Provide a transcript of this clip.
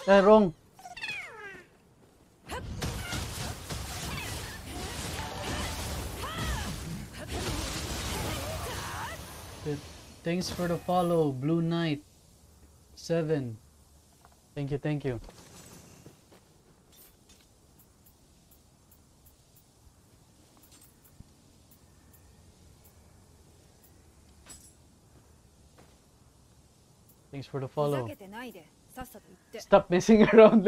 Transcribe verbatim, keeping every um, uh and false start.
Uh, wrong. Thanks for the follow, Blue Knight seven. Thank you, thank you. Thanks for the follow. Stop messing around.